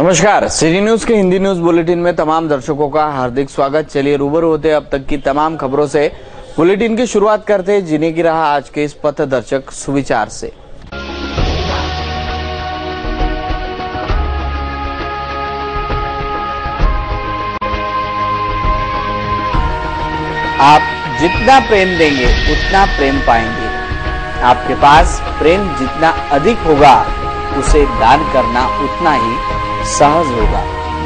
नमस्कार, city news के Hindi news bulletin में तमाम दर्शकों का हार्दिक स्वागत। चलिए रूबरू होते अब तक की तमाम खबरों से। बुलेटिन की शुरुआत करते हैं जीने की राह आज के इस पथदर्शक सुविचार से। आप जितना प्रेम देंगे उतना प्रेम पाएंगे। आपके पास प्रेम जितना अधिक होगा उसे दान करना उतना ही सहज होगा।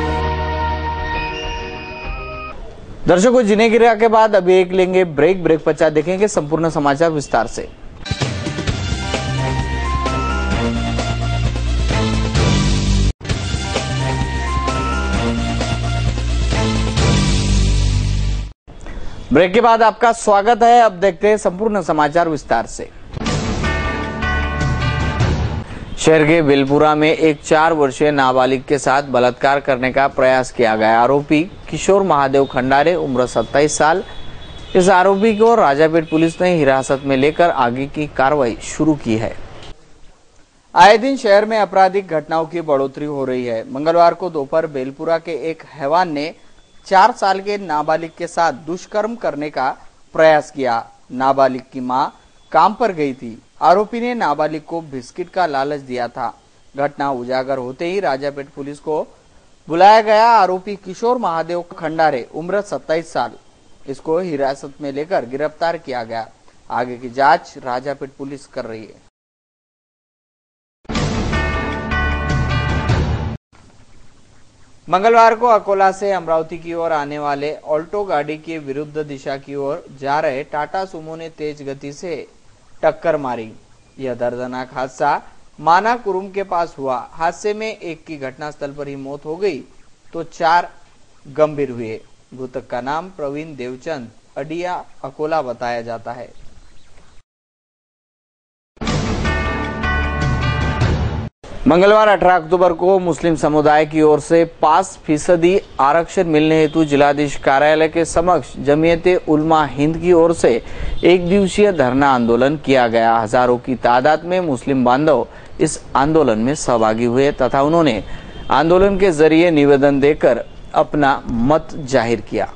दर्शकों, जीने की राह के बाद अभी एक लेंगे ब्रेक पश्चात देखेंगे संपूर्ण समाचार विस्तार से। ब्रेक के बाद आपका स्वागत है। अब देखते हैं संपूर्ण समाचार विस्तार से। शहर के बेलपुरा में एक 4 वर्षीय नाबालिग के साथ बलात्कार करने का प्रयास किया गया। आरोपी किशोर महादेव खंडारे, उम्र 27 साल। इस आरोपी को राजापेट पुलिस ने हिरासत में लेकर आगे की कार्रवाई शुरू की है। आए दिन शहर में आपराधिक घटनाओं की बढ़ोतरी हो रही है। मंगलवार को दोपहर बेलपुरा के एक हैवान ने 4 साल के नाबालिग के साथ दुष्कर्म करने का प्रयास किया। नाबालिग की मां काम पर गई थी। आरोपी ने नाबालिग को बिस्किट का लालच दिया था। घटना उजागर होते ही राजापेट पुलिस को बुलाया गया। आरोपी किशोर महादेव खंडारे, उम्र 27 साल, इसको हिरासत में लेकर गिरफ्तार किया गया। आगे की जांच राजापेट पुलिस कर रही है। मंगलवार को अकोला से अमरावती की ओर आने वाले ऑल्टो गाड़ी के विरुद्ध दिशा की ओर जा रहे टाटा सुमो ने तेज गति से टक्कर मारी। यह दर्दनाक हादसा मानाकुरुम के पास हुआ। हादसे में एक की घटनास्थल पर ही मौत हो गई तो 4 गंभीर हुए। मृतक का नाम प्रवीण देवचंद अडिया अकोला बताया जाता है। मंगलवार 18 अक्टूबर को मुस्लिम समुदाय की ओर से 5% आरक्षण मिलने हेतु जिलाधीश कार्यालय के समक्ष जमीयते उलमा हिंद की ओर से एक दिवसीय धरना आंदोलन किया गया। हजारों की तादाद में मुस्लिम बांधव इस आंदोलन में सहभागी हुए तथा उन्होंने आंदोलन के जरिए निवेदन देकर अपना मत जाहिर किया।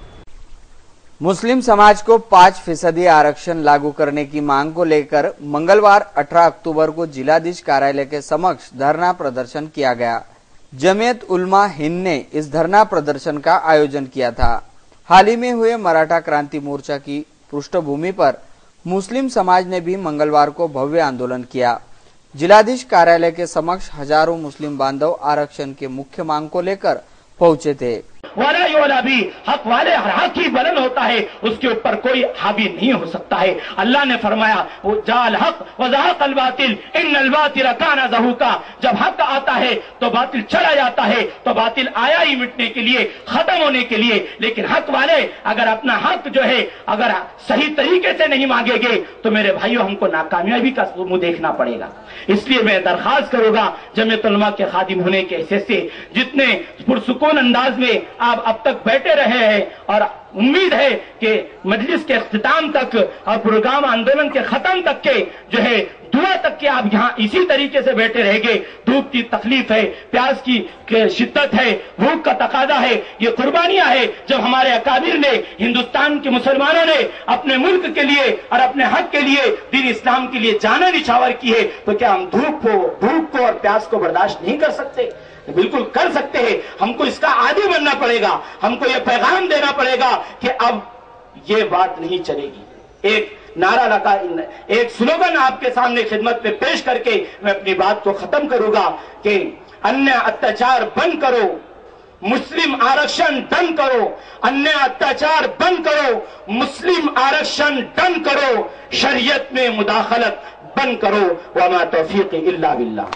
मुस्लिम समाज को 5% आरक्षण लागू करने की मांग को लेकर मंगलवार 18 अक्टूबर को जिलाधीश कार्यालय के समक्ष धरना प्रदर्शन किया गया। जमीयत उलमा हिंद ने इस धरना प्रदर्शन का आयोजन किया था। हाल ही में हुए मराठा क्रांति मोर्चा की पृष्ठभूमि पर मुस्लिम समाज ने भी मंगलवार को भव्य आंदोलन किया। जिलाधीश कार्यालय के समक्ष हजारों मुस्लिम बांधव आरक्षण के मुख्य मांग को लेकर पहुंचे थे। वाला ये वाला भी हक वाले हक ही बुलंद होता है, उसके ऊपर कोई हावी नहीं हो सकता है। अल्लाह ने फरमाया वो जाल हक व ज़हक़ल बातिल इन्नल बातिल काना ज़हूका। जब हक आता है तो बातिल चला जाता है। तो बातिल आया ही मिटने के लिए, खत्म होने के लिए। लेकिन हक वाले अगर अपना हक जो है अगर सही तरीके से नहीं मांगेंगे तो मेरे भाइयों हमको नाकामयाबी का मुंह देखना पड़ेगा। इसलिए मैं दरखास्त करूंगा जमीयत उलमा के खादिम होने के हैसियत से जितने पुरसुकून अंदाज में आप अब तक बैठे रहे हैं और उम्मीद है कि मजलिस के इख्तिताम तक और प्रोग्राम आंदोलन के खत्म तक के जो है दुआ तक के आप यहाँ इसी तरीके से बैठे रहेंगे। धूप की तकलीफ है, प्यास की शिद्दत है, भूख का तकाजा है, ये कुर्बानियां है। जब हमारे अकाबिर ने, हिंदुस्तान के मुसलमानों ने अपने मुल्क के लिए और अपने हक के लिए, दीन इस्लाम के लिए जान निछावर की है, तो क्या हम धूप को और प्यास को बर्दाश्त नहीं कर सकते? बिल्कुल कर सकते हैं। हमको इसका आदी बनना पड़ेगा। हमको यह पैगाम देना पड़ेगा कि अब ये बात नहीं चलेगी। एक नारा लगा, एक स्लोगन आपके सामने खिदमत में पेश करके मैं अपनी बात को खत्म करूंगा कि अन्य अत्याचार बंद करो, मुस्लिम आरक्षण डन करो। अन्य अत्याचार बंद करो, मुस्लिम आरक्षण डन करो, शरीयत में मुदाखलत बंद करो। वमा तौफीक इल्ला बिल्लाह।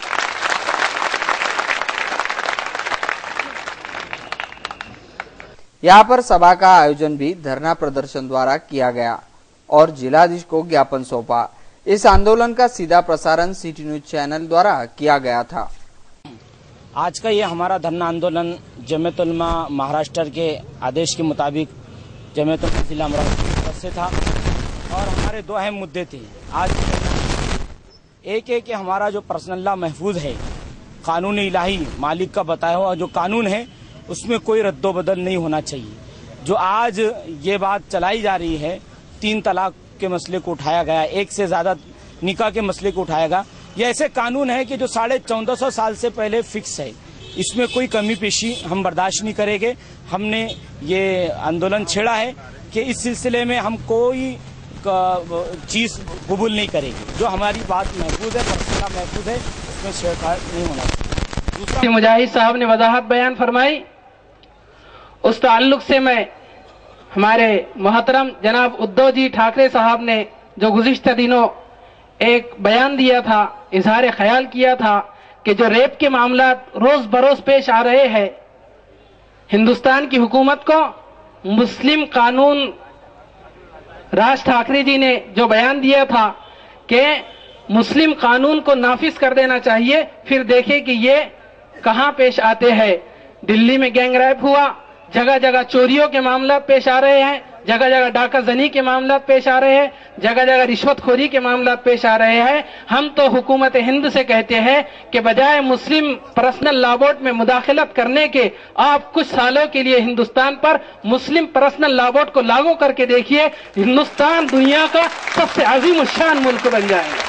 यहाँ पर सभा का आयोजन भी धरना प्रदर्शन द्वारा किया गया और जिलाधीश को ज्ञापन सौंपा। इस आंदोलन का सीधा प्रसारण सिटी न्यूज चैनल द्वारा किया गया था। आज का ये हमारा धरना आंदोलन जमीयत उलमा महाराष्ट्र के आदेश के मुताबिक जमीयत उलमा जिला अमरावती से था और हमारे 2 अहम मुद्दे थे। आज एक है कि हमारा जो पर्सनल लॉ महफूज है, कानून इलाही मालिक का बताया हुआ जो कानून है उसमें कोई रद्दोबदल नहीं होना चाहिए। जो आज ये बात चलाई जा रही है 3 तलाक के मसले को उठाया गया, 1 से ज्यादा निकाह के मसले को उठाया गया, ये ऐसे कानून है कि जो 1450 साल से पहले फिक्स है, इसमें कोई कमी पेशी हम बर्दाश्त नहीं करेंगे। हमने ये आंदोलन छेड़ा है कि इस सिलसिले में हम कोई चीज कबूल नहीं करेंगे। जो हमारी बात महफूज है, मसला महफूज है, उसमें छेड़छाड़ नहीं होना चाहिए। दूसरा, मुजाहिद साहब ने वजाहत बयान फरमाई, उस ताल्लुक से मैं हमारे मोहतरम जनाब उद्धव जी ठाकरे साहब ने जो गुज़िश्ता दिनों एक बयान दिया था, इजहार ख्याल किया था कि जो रेप के मामला रोज बरोज पेश आ रहे हैं, हिंदुस्तान की हुकूमत को मुस्लिम कानून, राज ठाकरे जी ने जो बयान दिया था कि मुस्लिम कानून को नाफिज कर देना चाहिए, फिर देखें कि ये कहां पेश आते हैं। दिल्ली में गैंग रेप हुआ, जगह जगह चोरियों के मामला पेश आ रहे हैं, जगह जगह डाका जनी के मामला पेश आ रहे हैं, जगह जगह रिश्वतखोरी के मामला पेश आ रहे हैं। हम तो हुकूमत हिंद से कहते हैं कि बजाय मुस्लिम पर्सनल लॉ बोर्ड में मुदाखलत करने के, आप कुछ सालों के लिए हिंदुस्तान पर मुस्लिम पर्सनल लॉ बोर्ड को लागू करके देखिए, हिंदुस्तान दुनिया का सबसे अजीम शान मुल्क बन जाएगा।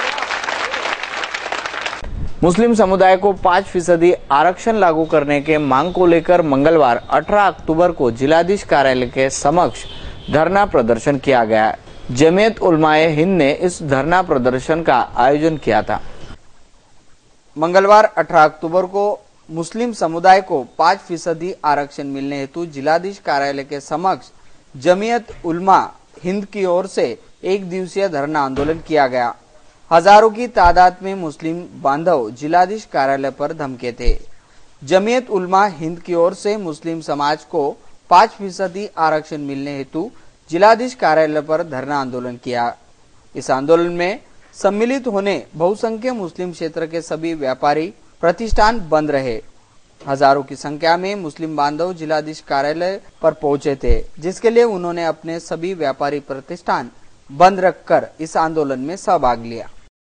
मुस्लिम समुदाय को 5% आरक्षण लागू करने के मांग को लेकर मंगलवार 18 अक्टूबर को जिलाधीश कार्यालय के समक्ष धरना प्रदर्शन किया गया। जमीयत उलमाए हिंद ने इस धरना प्रदर्शन का आयोजन किया था। मंगलवार 18 अक्टूबर को मुस्लिम समुदाय को 5% आरक्षण मिलने हेतु जिलाधीश कार्यालय के समक्ष जमीयत उलमा हिंद की ओर से 1 दिवसीय धरना आंदोलन किया गया। हजारों की तादाद में मुस्लिम बांधव जिलाधीश कार्यालय पर धमके थे। जमीयत उलमा हिंद की ओर से मुस्लिम समाज को 5% आरक्षण मिलने हेतु जिलाधीश कार्यालय पर धरना आंदोलन किया। इस आंदोलन में सम्मिलित होने बहुसंख्यक मुस्लिम क्षेत्र के सभी व्यापारी प्रतिष्ठान बंद रहे। हजारों की संख्या में मुस्लिम बांधव जिलाधीश कार्यालय पर पहुंचे थे, जिसके लिए उन्होंने अपने सभी व्यापारी प्रतिष्ठान बंद रखकर इस आंदोलन में सहभाग लिया।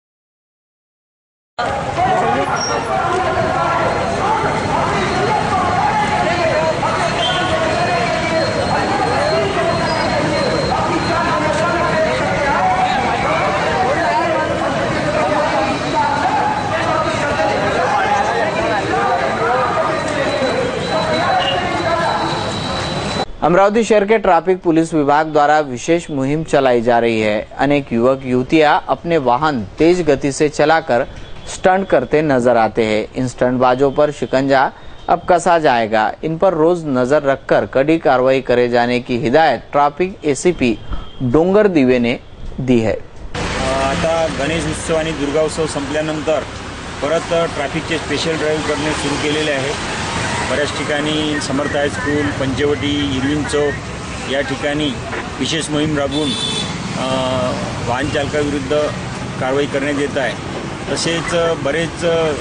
अमरावती शहर के ट्रैफिक पुलिस विभाग द्वारा विशेष मुहिम चलाई जा रही है। अनेक युवक युवतियां अपने वाहन तेज गति से चलाकर स्टंट करते नजर आते हैं। इन स्टंटबाजों पर शिकंजा अब कसा जाएगा। इन पर रोज नजर रखकर कड़ी कार्रवाई करे जाने की हिदायत ट्रॅफिक एसीपी डोंगर दिवे ने दी है। आता गणेश उत्सव आणि दुर्गा उत्सव संपल्यानंतर परत ट्रॅफिकचे स्पेशल ड्राईव्ह करणे सुरू केलेले आहे। बऱ्याच ठिकाणी समर्थ हायस्कूल, पंचवटी, इरविन चौक या ठिकाणी विशेष मोहीम राबवून वाहन चालकाविरुद्ध कारवाई करण्यात येत आहे। तसेच बरेच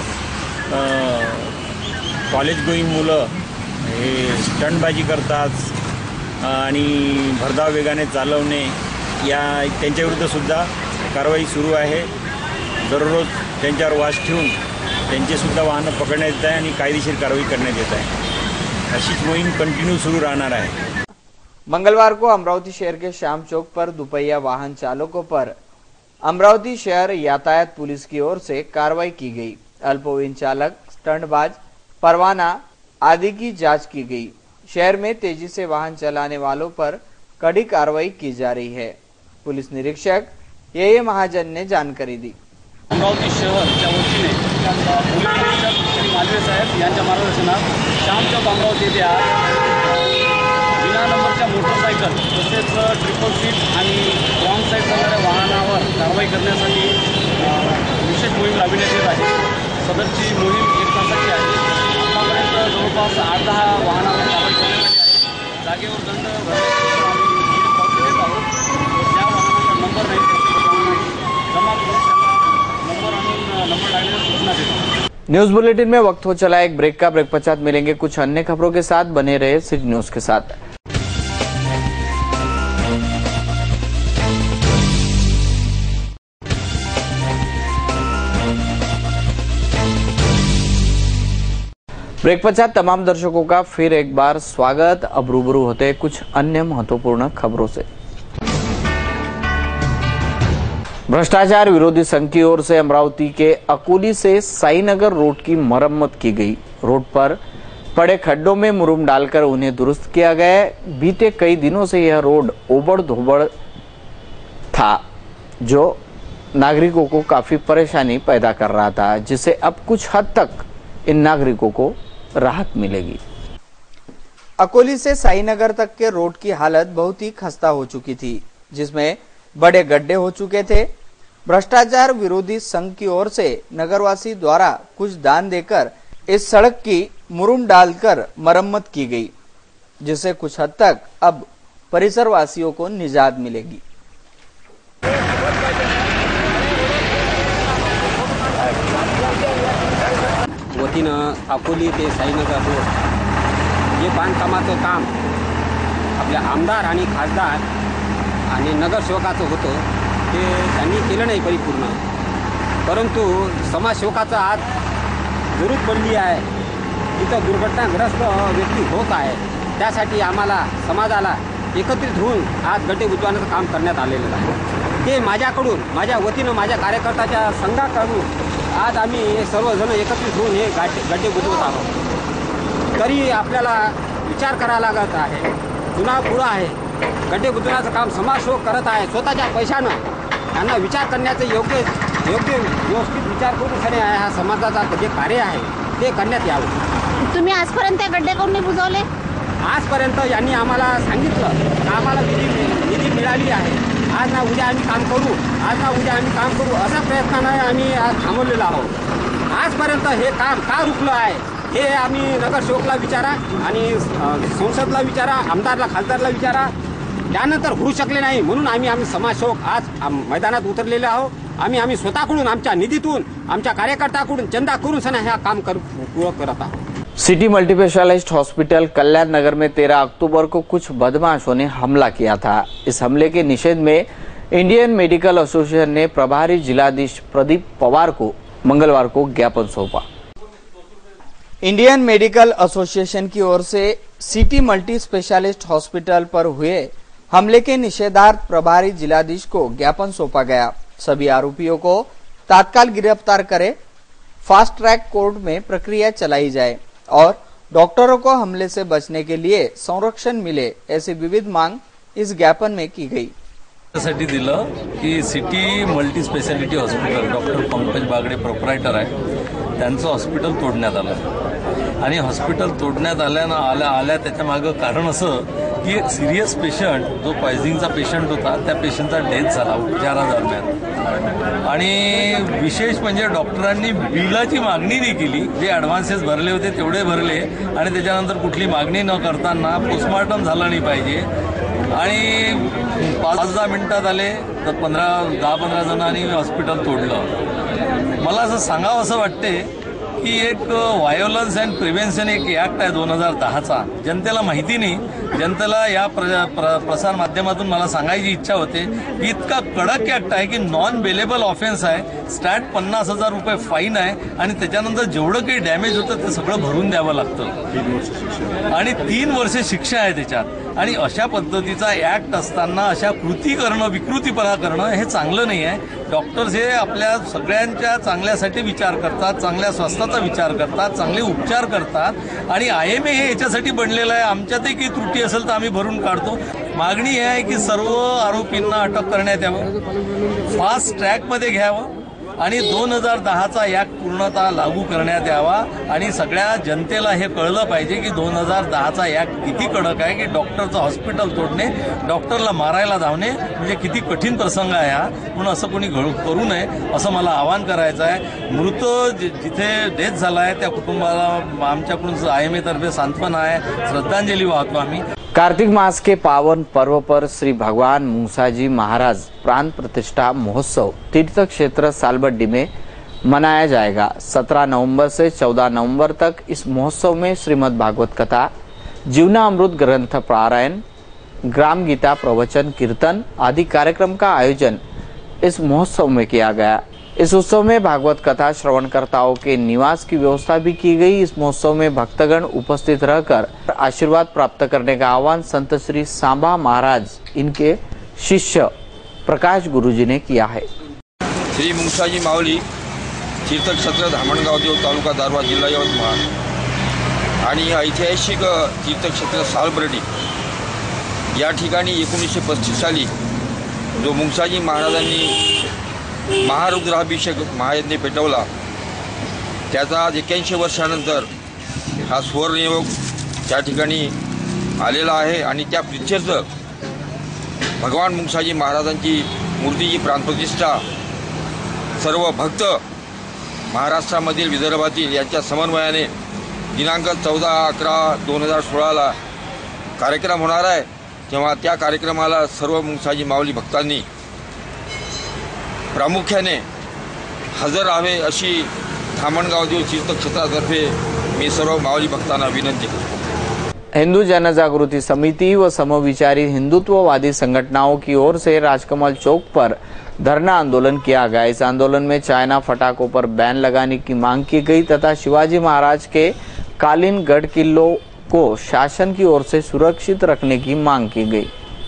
कॉलेज गोईंग मुलं हे स्टंटबाजी करतात आणि भरधाव वेगाने चालवणे या त्यांच्याविरुद्ध सुद्धा कारवाई सुरू आहे। दररोज त्यांच्यावर वाच ठेवून त्यांचे सुद्धा वाहन पकडण्यात येत आहे आणि कायदेशीर कारवाई करण्यात येत आहे। अशीच मोहीम कंटिन्यू सुरू रहना है। मंगलवार को अमरावती शहर के श्याम चौक पर दुपहिया वाहन चालकों पर अमरावती शहर यातायात पुलिस की ओर से कार्रवाई की गई। अल्पवयीन चालक, स्टंटबाज, परवाना आदि की जांच की गई। शहर में तेजी से वाहन चलाने वालों पर कड़ी कार्रवाई की जा रही है। पुलिस निरीक्षक ये महाजन ने जानकारी दी। अमरावती शहरच्या वतीने पोलीस निरीक्षक श्री मालवे साहेब यांच्या मार्गदर्शनात श्याम चौक अमरावती येथे विना नंबरच्या मोटरसायकल तसेच ट्रिपल सीट आणि रॉंग साईड चालणाऱ्या वाहनावर कारवाई करण्यासाठी विशेष मोहीम राबविण्यात येत आहे। सदरची मोहीम 1 तासाची आहे। आतापर्यंत जवळपास 8-10 वाहनांवर कारवाई करण्यात आली आहे। जागेवर दंड भरण्यासाठी आम्ही देत आहोत। ज्या वाहनाचा नंबर नाही जमा करून नंबर आणून नंबर लागण्याची सूचना देतो। न्यूज बुलेटिन में वक्त हो चला एक ब्रेक का। ब्रेक पश्चात मिलेंगे कुछ अन्य खबरों के साथ। बने रहे सिटी न्यूज के साथ। ब्रेक पश्चात तमाम दर्शकों का फिर एक बार स्वागत। अब रूबरू होते हैं कुछ अन्य महत्वपूर्ण खबरों से। भ्रष्टाचार विरोधी संघ की ओर से अमरावती के अकोली से साईनगर रोड की मरम्मत की गई। रोड पर पड़े खड्डों में मुरुम डालकर उन्हें दुरुस्त किया गया। बीते कई दिनों से यह रोड ओबड़ धोबड़ था, जो नागरिकों को काफी परेशानी पैदा कर रहा था, जिससे अब कुछ हद तक इन नागरिकों को राहत मिलेगी। अकोली से साईनगर तक के रोड की हालत बहुत ही खस्ता हो चुकी थी, जिसमें बड़े गड्ढे हो चुके थे। भ्रष्टाचार विरोधी संघ की ओर से नगरवासी द्वारा कुछ दान देकर इस सड़क की मुरुम डालकर मरम्मत की गई, जिससे कुछ हद तक अब परिसरवासियों को निजात मिलेगी। वतीनं अकोली ते साईनगर रोड हे बांधकामाचं काम आपल्या आमदार आणि खासदार आणि नगरसेवकाचं होतं, ते त्यांनी केलं नाही परिपूर्ण। परंतु समाजसेवकाचा आज जरूर पडली आहे, तिथं दुर्घटनाग्रस्त व्यक्ती होत आहे। त्यासाठी आम्हाला समाजाला एकत्रित होऊन आज गड्डे बुजवण्याचं काम करण्यात आलेलं आहे। ते माझ्याकडून, माझ्या वतीनं, माझ्या कार्यकर्त्याच्या संघाकडून आज आम्ही सर्वजण एकत्रित होऊन हे गड्डे बुजवत आहोत। तरी आपल्याला विचार करावा लागत आहे, जुना पुढं आहे, गड्डे बुजवण्याचं काम समाजसेवक करत आहे स्वतःच्या पैशानं। त्यांना विचार करण्याचं योग्य व्यवस्थित विचार करून खरे आहे हा समाजाचा जे कार्य आहे ते करण्यात यावं। तुम्ही आजपर्यंत गड्डे कोण नाही बुजवले? आजपर्यंत यांनी आम्हाला सांगितलं की आम्हाला निधी मिळाली आहे, आज ना उद्या आम्ही काम करू, आज ना उद्या आम्ही काम करू, अशा प्रयत्नाने आम्ही आज थांबवलेलो आहोत। आजपर्यंत हे काम का रुकलं आहे हे आम्ही नगरसेवकला विचारा आणि संसदला विचारा, आमदारला, खासदारला विचारा, त्यानंतर होऊ शकले नाही। म्हणून आम्ही समाजसेवक आज मैदानात उतरलेले आहोत। आम्ही स्वतःकडून, आमच्या निधीतून, आमच्या कार्यकर्त्याकडून चंदा करून सण हे काम पूर्ण करत आहोत। City multispecialist hospital Kalyan Nagar में 13 अक्टूबर को कुछ बदमाशों ने हमला किया था। इस हमले के निषेध में इंडियन मेडिकल एसोसिएशन ने प्रभारी जिलाधीश प्रदीप पवार को मंगलवार को ज्ञापन सौंपा। इंडियन मेडिकल एसोसिएशन की ओर से सिटी मल्टी स्पेशलिस्ट हॉस्पिटल पर हुए हमले के निषेधार्थ प्रभारी जिलाधीश को ज्ञापन सौंपा गया। सभी आरोपियों को तत्काल गिरफ्तार करे, फास्ट ट्रैक कोर्ट में प्रक्रिया चलाई जाए और डॉक्टरों को हमले से बचने के लिए संरक्षण मिले, ऐसी विविध मांग इस ज्ञापन में की गई। साठी दिलं की city multi specialty hospital doctor Pankaj Bagde proprietor आहे, त्यांचं हॉस्पिटल तोडण्यात आलं आणि हॉस्पिटल तोडण्यात आल्या त्याच्या मागे कारण असं की सिरियस पेशंट जो पॉइझनिंगचा पेशंट होता त्या पेशंटचा डेथ झाला उपचारादरम्यान। आणि विशेष म्हणजे डॉक्टरांनी बिलाची मागणी नाही केली, जे ॲडव्हान्सेस भरले होते तेवढे भरले आणि त्याच्यानंतर कुठली मागणी न करताना पोस्टमॉर्टम झालं नाही पाहिजे आणि 5-10 मिनिटात आले तर 10-15 जणांनी हॉस्पिटल तोडलं। मला असं सांगावं असं वाटते की एक व्हायोलन्स अँड प्रिव्हेन्शन एक ॲक्ट आहे 2010चा, जनतेला माहिती नाही। जनतेला या प्रसार माध्यमातून मला सांगायची इच्छा होते की इतका कडक ॲक्ट आहे की नॉन बेलेबल ऑफेन्स आहे, स्टॅट 50,000 रुपये फाईन आहे आणि त्याच्यानंतर जेवढं काही डॅमेज होतं ते सगळं भरून द्यावं लागतं आणि 3 वर्षे शिक्षा आहे त्याच्यात। आणि अशा पद्धतीचा ॲक्ट असताना अशा कृती करणं, विकृतीपणा करणं हे चांगलं नाही आहे। डॉक्टर्स हे आपल्या सगळ्यांच्या चांगल्यासाठी विचार करतात, चांगल्या स्वास्थ्याचा विचार करतात, चांगले उपचार करतात आणि IMA हे याच्यासाठी बनलेलं आहे। आमच्यातही काही त्रुटी असेल तर आम्ही भरून काढतो। मागणी ही आहे की सर्व आरोपींना अटक करण्यात यावं, फास्ट ट्रॅकमध्ये घ्यावं आणि 2010चा ॲक्ट पूर्णतः लागू करण्यात यावा आणि सगळ्या जनतेला हे कळलं पाहिजे की 2010चा ॲक्ट किती कडक आहे की डॉक्टरचं हॉस्पिटल तोडणे, डॉक्टरला मारायला धावणे म्हणजे किती कठीण प्रसंग आहे हा। म्हणून असं कोणी करू नये असं मला आवाहन करायचं आहे। मृत जिथे डेथ झाला आहे त्या कुटुंबाला आमच्याकडून IMA तर्फे सांत्वना आहे, श्रद्धांजली वाहतो आम्ही। कार्तिक मास के पावन पर्व पर श्री भगवान मूसाजी महाराज प्राण प्रतिष्ठा महोत्सव तीर्थ क्षेत्र सालबड्डी में मनाया जाएगा। 17 नवंबर से 14 नवंबर तक इस महोत्सव में श्रीमद् भागवत कथा, जीवनामृत ग्रंथ पारायण, ग्राम गीता प्रवचन, कीर्तन आदि कार्यक्रम का आयोजन इस महोत्सव में किया गया। इस उत्सव में भागवत कथा श्रवणकर्ताओं के निवास की व्यवस्था भी की गई। इस महोत्सव में भक्तगण उपस्थित रहकर आशीर्वाद प्राप्त करने का आह्वान संत श्री सांबा महाराज इनके शिष्य प्रकाश गुरुजी ने किया है। श्री मुंगसाजी माऊली तीर्थक्षेत्र धामणगाव देव तालुका दारव्हा जिल्हा यवतमाळ आणि ऐतिहासिक तीर्थक्षेत्र सालबर्डी या ठिकाणी 1935 साली जो मुंगसाजी महाराजांनी महारुद्राभिषेक महायज्ञ पेटवला त्याचा आज 81 वर्षानंतर हा सुवर्णयोग त्या ठिकाणी आलेला आहे आणि त्या प्रित्यर्थ भगवान मुंगसाजी महाराजांची मूर्तीची प्राणप्रतिष्ठा सर्व भक्त महाराष्ट्रामधील विदर्भातील यांच्या समन्वयाने दिनांक 14/11/2016 कार्यक्रम होणार आहे। तेव्हा त्या कार्यक्रमाला सर्व मुंगसाजी माऊली भक्तांनी प्रामुख्याने हजर राहावे अशी धामणगाव देव तीर्थक्षेत्रातर्फे मी सर्व माऊली भक्तांना विनंती करतो। हिंदू जनजागृति समिति व समविचारी हिंदुत्ववादी संगठनों की ओर से राजकमल चौक पर धरना आंदोलन किया गया। इस आंदोलन में चाइना पटाखों पर बैन लगाने की मांग की गई तथा शिवाजी महाराज के कालीन गढ़ किलों को शासन की ओर से सुरक्षित रखने की मांग की गई।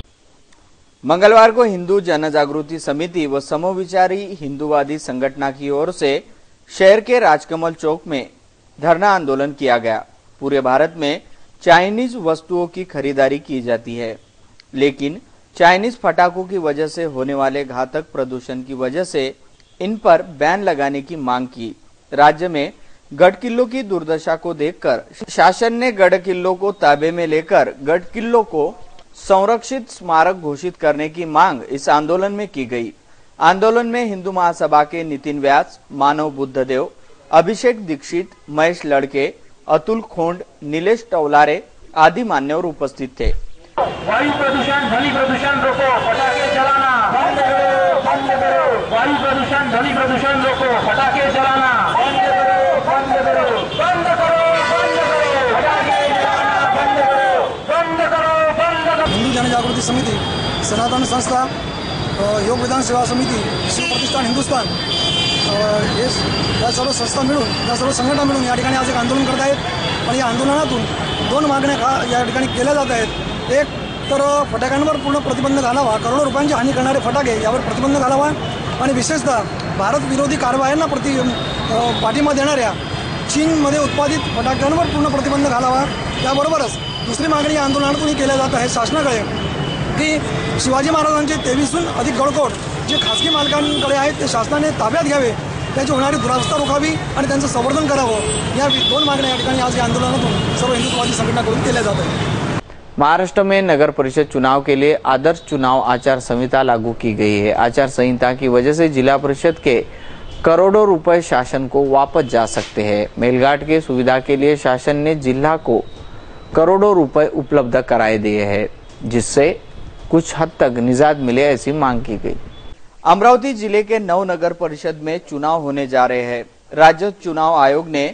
मंगलवार को हिंदू जनजागृति समिति व समविचारी हिंदूवादी संगठन की ओर से शहर के राजकमल चौक में धरना आंदोलन किया गया। पूरे भारत में चाइनीज वस्तुओं की खरीदारी की जाती है, लेकिन चाइनीज पटाखों की वजह से होने वाले घातक प्रदूषण की वजह से इन पर बैन लगाने की मांग की। राज्य में गढ़ किल्लों की दुर्दशा को देखकर शासन ने गढ़ किल्लों को ताबे में लेकर गढ़ किल्लों को संरक्षित स्मारक घोषित करने की मांग इस आंदोलन में की गई। आंदोलन में हिंदू महासभा के नितिन व्यास, मानव बुद्धदेव, अभिषेक दीक्षित, महेश लड़के, अतुल खोंड, नीलेश टवलारे आदि मान्यवर उपस्थित थे। वायु प्रदूषण, ध्वनि प्रदूषण रोको, पटाखे चलाना बंद करो, बंद करो। वायु प्रदूषण, ध्वनि प्रदूषण रोको, पटाखे चलाना बंद करो, बंद करो, बंद करो, बंद करो, पटाखे चलाना बंद करो, बंद करो, बंद करो। हिंदू जनजागृति समिति, सनातन संस्था, योग विधान सेवा समिति, शिव प्रतिष्ठान हिंदुस्तान या सर्व संस्था मिळून, या सर्व संघटना मिळून या ठिकाणी आज एक आंदोलन करत आहेत आणि या आंदोलनातून 2 मागण्या या ठिकाणी केल्या जात आहेत। एक तर फटाक्यांवर पूर्ण प्रतिबंध घालावा, करोडो रुपयांची हानी करणारे फटाके यावर प्रतिबंध घालावा आणि विशेषतः भारत विरोधी कारवायांना पाठिंबा देणाऱ्या चीनमध्ये उत्पादित फटाक्यांवर पूर्ण प्रतिबंध घालावा। त्याबरोबरच दुसरी मागणी या आंदोलनातून केल्या जात आहे शासनाकडे की शिवाजी महाराजांचे 23हून अधिक गडकोट जे खासगी मालकांकडे आहेत ते शासनाने ताब्यात घ्यावे, त्याची होणारी दुरावस्था रोखावी आणि त्यांचं संवर्धन करावं। या 2 मागण्या या ठिकाणी आज या आंदोलनातून सर्व हिंदुत्ववादी संघटनाकडून केल्या जात आहेत। महाराष्ट्र में नगर परिषद चुनाव के लिए आदर्श चुनाव आचार संहिता लागू की गई है। आचार संहिता की वजह से जिला परिषद के करोड़ों रुपए शासन को वापस जा सकते हैं। मेलघाट के सुविधा के लिए शासन ने जिला को करोड़ों रुपए उपलब्ध कराए दिए हैं, जिससे कुछ हद तक निजात मिले ऐसी मांग की गई। अमरावती जिले के 9 नगर परिषद में चुनाव होने जा रहे हैं। राज्य चुनाव आयोग ने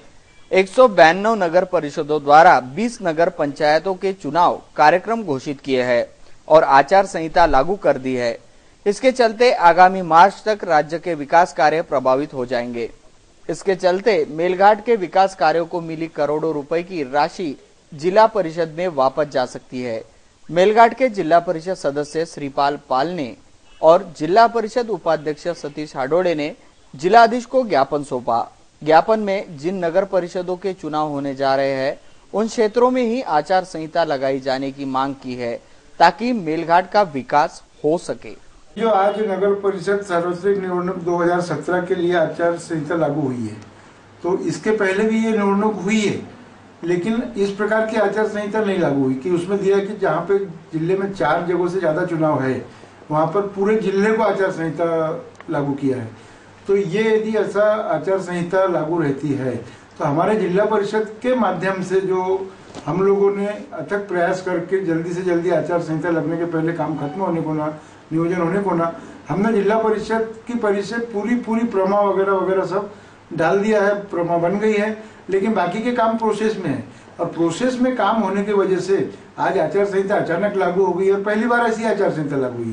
192 नगर परिषदों द्वारा 20 नगर पंचायतों के चुनाव कार्यक्रम घोषित किए हैं और आचार संहिता लागू कर दी है। इसके चलते आगामी मार्च तक राज्य के विकास कार्य प्रभावित हो जाएंगे। इसके चलते मेलघाट के विकास कार्यों को मिली करोड़ों रुपए की राशि जिला परिषद में वापस जा सकती है। मेलघाट के जिला परिषद सदस्य श्रीपाल पाल ने और जिला परिषद उपाध्यक्ष सतीश हाडोड़े ने जिलाधीश को ज्ञापन सौंपा। ज्ञापन में जिन नगर परिषदों के चुनाव होने जा रहे हैं उन क्षेत्रों में ही आचार संहिता लगाई जाने की मांग की है, ताकि मेलघाट का विकास हो सके। जो आज नगर परिषद सार्वत्रिक निवडणूक 2017 के लिए आचार संहिता लागू हुई है, तो इसके पहले भी ये निवडणूक हुई है, लेकिन इस प्रकार की आचार संहिता नहीं लागू हुई कि उसमें दिया कि जहाँ पे जिले में 4 जगहों से ज्यादा चुनाव है वहां पर पूरे जिले को आचार संहिता लागू किया है। तो ये यदि ऐसा आचार संहिता लागू रहती है तो हमारे जिला परिषद के माध्यम से जो हम लोगों ने अथक प्रयास करके जल्दी से जल्दी आचार संहिता लगने के पहले काम खत्म होने को ना, नियोजन होने को ना, हमने जिला परिषद की परिषद पूरी प्रमा वगैरह सब डाल दिया है, प्रमा बन गई है, लेकिन बाकी के काम प्रोसेस में है। और प्रोसेस में काम होने की वजह से आज आचार संहिता अचानक लागू हो गई और पहली बार ऐसी आचार संहिता लागू हुई है।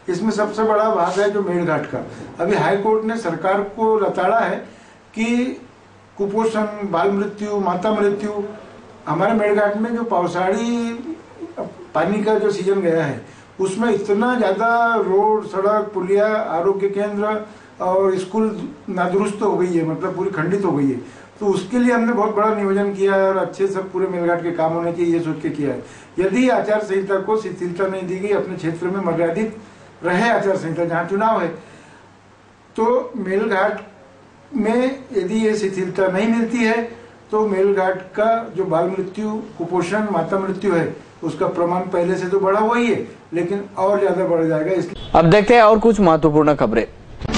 इसमें सबसे बड़ा भाग है जो मेलघाट का। अभी हाई कोर्ट ने सरकार को लताड़ा है कि कुपोषण, बाल मृत्यु, माता मृत्यु, हमारे मेलघाट में जो पावसाड़ी पानी का जो सीजन गया है उसमें इतना ज्यादा रोड, सड़क, पुलिया, आरोग्य केंद्र और स्कूल नादुरुस्त हो गई है, मतलब पूरी खंडित हो गई है। तो उसके लिए हमने बहुत बड़ा नियोजन किया है और अच्छे से पूरे मेलघाट के काम होने चाहिए ये सोच के किया है। यदि आचार संहिता को शिथिलता नहीं दी गई, अपने क्षेत्र में मर्यादित रहे आचार संहिता जहाँ चुनाव है, तो मेलघाट में यदि ये शिथिलता नहीं मिलती है तो मेलघाट का जो बाल मृत्यु, कुपोषण, माता मृत्यु है उसका प्रमाण पहले से तो बढ़ा हुआ ही है, लेकिन और ज्यादा बढ़ जाएगा। इसलिए अब देखते हैं और कुछ महत्वपूर्ण खबरें।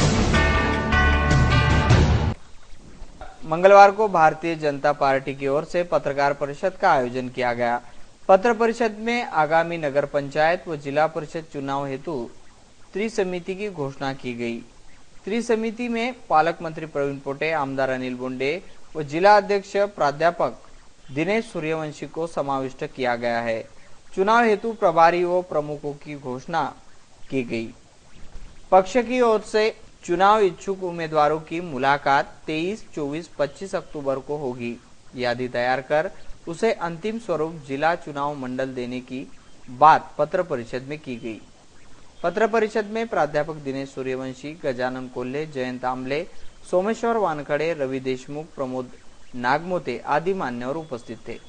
मंगलवार को भारतीय जनता पार्टी की ओर से पत्रकार परिषद का आयोजन किया गया। पत्र परिषद में आगामी नगर पंचायत व जिला परिषद चुनाव हेतु त्रिसमिति की घोषणा की गई। त्रिसमिति में पालक मंत्री प्रवीण पोटे, आमदार अनिल बोंडे व जिला अध्यक्ष प्राध्यापक दिनेश सूर्यवंशी को समाविष्ट किया गया है। चुनाव हेतु प्रभारी व प्रमुखों की घोषणा की गई। पक्ष की ओर से चुनाव इच्छुक उम्मीदवारों की मुलाकात 23, 24, 25 अक्टूबर को होगी। यादी तैयार कर उसे अंतिम स्वरूप जिला चुनाव मंडल देने की बात पत्र परिषद में की गई। पत्र परिषद में प्राध्यापक दिनेश सूर्यवंशी, गजानन कोल्हे, जयंत आमले, सोमेश्वर वानखडे, रवी देशमुख, प्रमोद नागमोते आदी मान्यवर उपस्थित थे।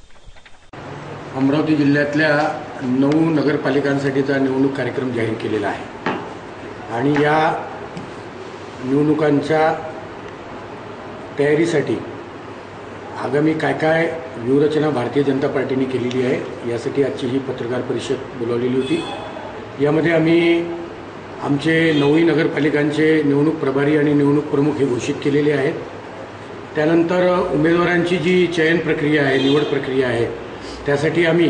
अमरावती जिल्ह्यातल्या 9 नगरपालिकांसाठीचा निवडणूक कार्यक्रम जाहीर केलेला आहे आणि या निवडणुकांच्या तयारीसाठी आगामी काय काय व्यूहरचना भारतीय जनता पार्टीने केलेली आहे यासाठी आजची ही पत्रकार परिषद बोलावलेली होती। यामध्ये आम्ही आमचे 9 नगरपालिकांचे निवडणूक प्रभारी आणि निवडणूक प्रमुख हे घोषित केलेले आहेत। त्यानंतर उमेदवारांची जी चयन प्रक्रिया आहे, निवड प्रक्रिया आहे, त्यासाठी आम्ही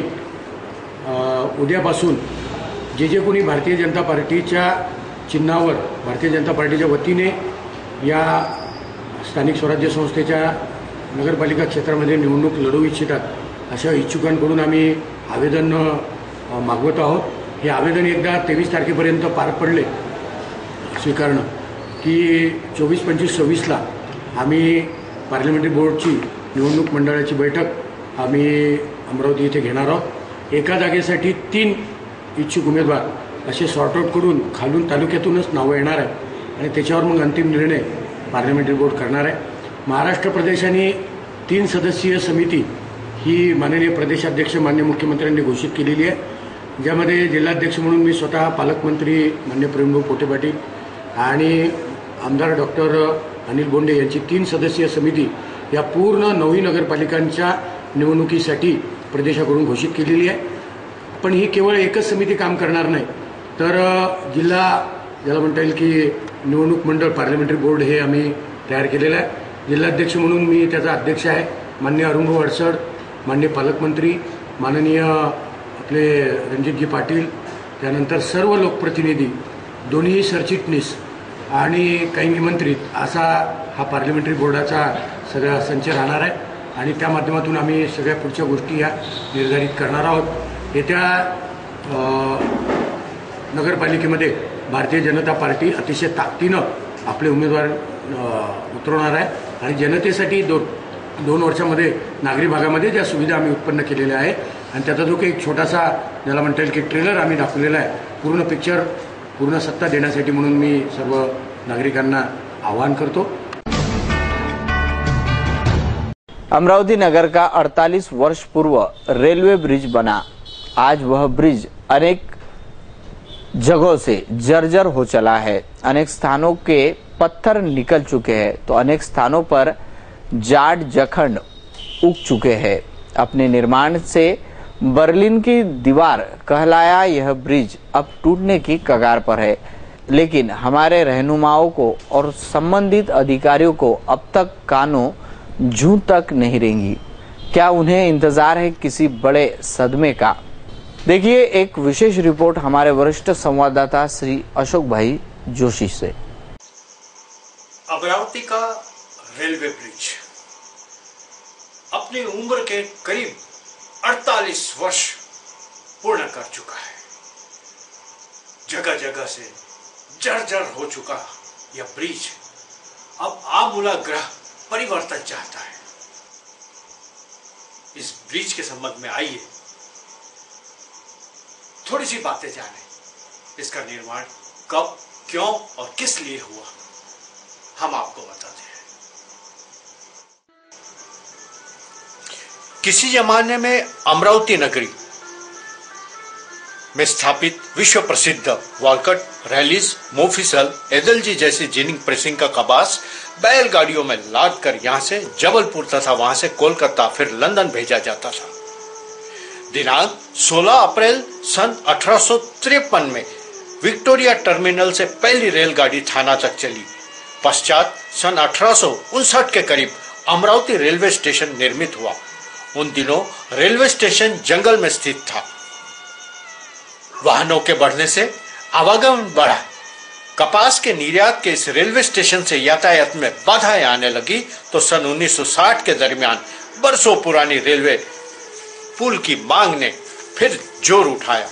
उद्यापासून जे कोणी भारतीय जनता पार्टीच्या चिन्हावर भारतीय जनता पार्टीच्या वतीने या स्थानिक स्वराज्य संस्थेच्या नगरपालिका क्षेत्रामध्ये निवडणूक लढवू इच्छितात अशा इच्छुकांकडून आम्ही आवेदन मागवत आहोत। हे आवेदन एकदा 23 तारखेपर्यंत पार पडले स्वीकारणं की 24, 25, 26ला आम्ही पार्लमेंटरी बोर्डची निवडणूक मंडळाची बैठक आम्ही अमरावती येथे घेणार आहोत। एका जागेसाठी 3 इच्छुक उमेदवार असे सॉर्ट आउट करून खालून तालुक्यातूनच नावं येणार आहे आणि त्याच्यावर मग अंतिम निर्णय पार्लमेंटरी बोर्ड करणार आहे। महाराष्ट्र प्रदेशाने 3 सदस्यीय समिती ही माननीय प्रदेशाध्यक्ष माननीय मुख्यमंत्र्यांनी घोषित केलेली आहे, ज्यामध्ये जिल्हाध्यक्ष म्हणून मी स्वतः पालकमंत्री माननीय प्रवीण पोटे पाटील आणि आमदार डॉक्टर अनिल बोंडे यांची 3 सदस्यीय समिती या पूर्ण 9 नगरपालिकांच्या निवडणुकीसाठी प्रदेशाकडून घोषित केलेली आहे। पण ही केवळ एकच समिती काम करणार नाही, तर जिल्हा ज्याला म्हणता येईल की निवडणूक मंडळ पार्लमेंटरी बोर्ड हे आम्ही तयार केलेलं आहे। जिल्हाध्यक्ष म्हणून मी त्याचा अध्यक्ष आहे, माननीय अरुण अडसड, माननीय पालकमंत्री, माननीय आपले रणजितजी पाटील, त्यानंतर सर्व लोकप्रतिनिधी, दोन्ही सरचिटणीस आणि काही निमंत्रित असा हा पार्लमेंटरी बोर्डाचा सगळा संच राहणार आहे आणि त्या माध्यमातून आम्ही सगळ्या पुढच्या गोष्टी या निर्धारित करणार आहोत। येत्या नगरपालिकेमध्ये भारतीय जनता पार्टी अतिशय ताकदीनं आपले उमेदवार उतरवणार आहे आणि जनतेसाठी 2 वर्षामध्ये नागरी भागामध्ये ज्या सुविधा आम्ही उत्पन्न केलेल्या आहे आणि त्याचा जो काही एक छोटासा ज्याला म्हणता येईल की ट्रेलर आम्ही दाखवलेला आहे, पूर्ण पिक्चर, पूर्ण सत्ता देण्यासाठी म्हणून मी सर्व नागरिकांना आवाहन करतो। अमरावती नगर का 48 वर्ष पूर्व रेलवे ब्रिज बना। आज वह ब्रिज अनेक जगहों से जर्जर हो चला है। अनेक स्थानों के पत्थर निकल चुके हैं तो अनेक स्थानों पर जाट जखंड उग चुके हैं। अपने निर्माण से बर्लिन की दीवार कहलाया यह ब्रिज अब टूटने की कगार पर है, लेकिन हमारे रहनुमाओं को और संबंधित अधिकारियों को अब तक कानों जूं तक नहीं रेंगी। क्या उन्हें इंतजार है किसी बड़े सदमे का? देखिए एक विशेष रिपोर्ट हमारे वरिष्ठ संवाददाता श्री अशोक भाई जोशी से। अमरावती का रेलवे ब्रिज अपनी उम्र के करीब 48 वर्ष पूर्ण कर चुका है। जगह जगह से जर्जर हो चुका यह ब्रिज अब आमूलाग्र परिवर्तन चाहता है। इस ब्रिज के संबंध में आइए थोड़ी सी बातें जानें। इसका निर्माण कब, क्यों और किस लिए हुआ, हम आपको बताते हैं। किसी जमाने में अमरावती नगरी में स्थापित विश्व प्रसिद्ध वॉलकट, रैलीज, मोफिसल, एदलजी जैसी जिनिंग प्रेसिंग का कबास बैलगाड़ियों में लाद कर यहां से जबलपुर तथा वहां से कोलकाता फिर लंदन भेजा जाता था। दिनांक 16 अप्रैल सन 1853 में विक्टोरिया टर्मिनल से पहली रेलगाड़ी थाना तक चली। पश्चात सन 1859 के करीब अमरावती रेलवे स्टेशन निर्मित हुआ। उन दिनों रेलवे स्टेशन जंगल में स्थित था। वाहनों के बढ़ने से आवागमन बढ़ा। कपास के निर्यात के इस रेलवे स्टेशन से यातायात में बाधाएं आने लगी तो सन 1960 के दरमियान बरसों पुरानी रेलवे पुल की मांग ने फिर जोर उठाया।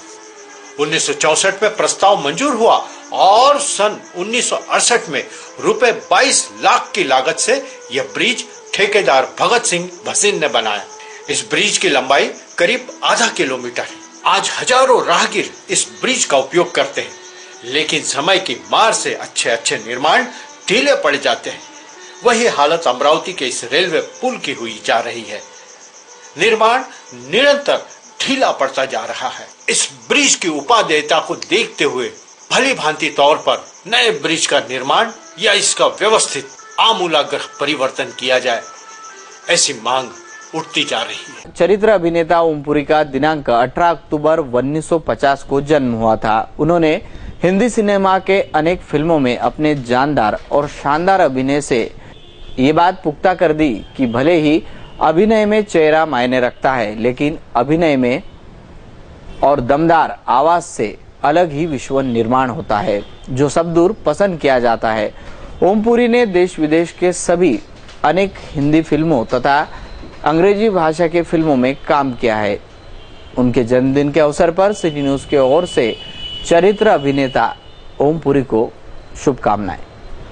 1964 में प्रस्ताव मंजूर हुआ और सन 1968 में रुपए 22 लाख की लागत से यह ब्रिज ठेकेदार भगत सिंह भसीन ने बनाया। इस ब्रिज की लंबाई करीब आधा किलोमीटर है। आज हजारों राहगीर इस ब्रिज का उपयोग करते हैं, लेकिन समय की मार से अच्छे अच्छे निर्माण ढीले पड़ जाते हैं। वही हालत अमरावती के इस रेलवे पुल की हुई जा रही है। निर्माण निरंतर ढीला पड़ता जा रहा है। इस ब्रिज की उपादेयता को देखते हुए भली भांति तौर पर नए ब्रिज का निर्माण या इसका व्यवस्थित आमूलाग्र परिवर्तन किया जाए, ऐसी मांग उठती जा रही है। चरित्र अभिनेता ओमपुरी का दिनांक 18 अक्टूबर 1950 को जन्म हुआ था। उन्होंने हिंदी सिनेमा के अनेक फिल्मों में अपने जानदार और शानदार अभिनय से ये बात पुख्ता कर दी कि भले ही अभिनय में चेहरा मायने रखता है, लेकिन अभिनय में और दमदार आवाज से अलग ही विश्व निर्माण होता है, जो सब दूर पसंद किया जाता है। ओमपुरी ने देश विदेश के सभी अनेक हिंदी फिल्मों तथा अंग्रेजी भाषा के फिल्मों में काम किया है। उनके जन्मदिन के अवसर पर सिटी न्यूज की ओर से चरित्र अभिनेता ओमपुरी को शुभकामनाएं।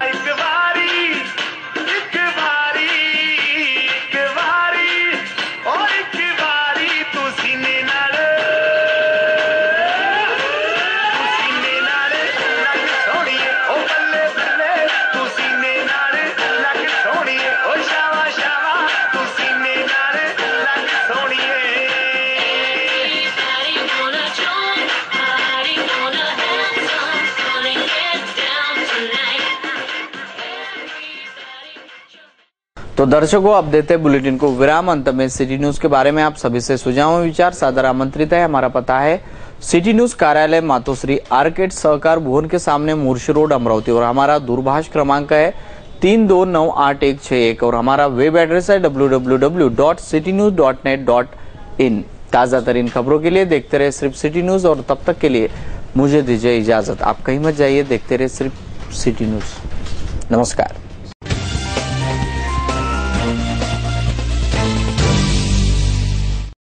तो दर्शकों, अब देते बुलेटिन को विराम। अंत में सिटी न्यूज के बारे में आप सभी से सुझाव विचार सादर आमंत्रित है। हमारा पता है सिटी न्यूज कार्यालय मातोश्री आर्केड सहकार भवन के सामने मूर्शी रोड अमरावती, और हमारा दूरभाष क्रमांक है 32988161 और हमारा वेब एड्रेस है www.citynews.net.in। ताजा तरीन खबरों के लिए देखते रहे सिर्फ सिटी न्यूज, और तब तक के लिए मुझे दीजिए इजाजत। आप कहीं मत जाइए, देखते रहे सिर्फ सिटी न्यूज। नमस्कार।